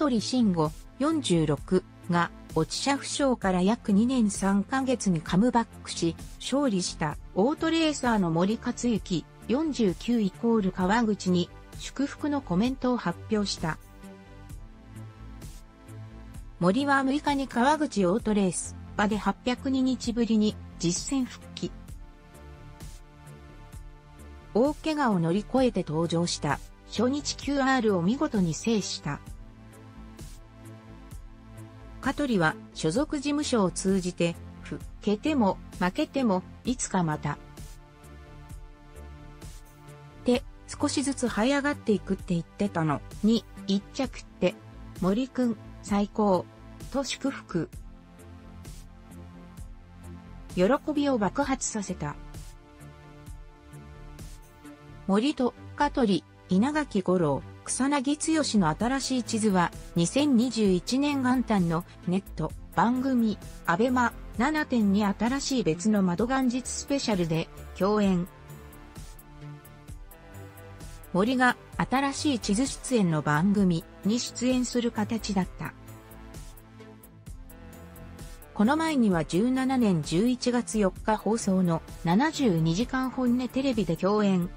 取慎吾46が落車負傷から約2年3ヶ月にカムバックし、勝利したオートレーサーの森克行49川口に祝福のコメントを発表した。森は6日に川口オートレース場で802日ぶりに実戦復帰。大怪我を乗り越えて登場した初日 QR を見事に制した。香取は所属事務所を通じて、負けても負けてもいつかまた。って少しずつ這い上がっていくって言ってたのに、一着って、森くん最高、と祝福。喜びを爆発させた。森と香取、稲垣吾郎、草薙剛の新しい地図は2021年元旦のネット番組アベマ 7.2 新しい別の窓元日スペシャルで共演。森が新しい地図出演の番組に出演する形だった。この前には17年11月4日放送の72時間本音テレビで共演。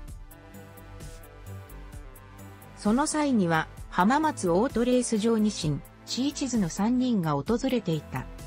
その際には浜松オートレース場に新 C 地図の3人が訪れていた。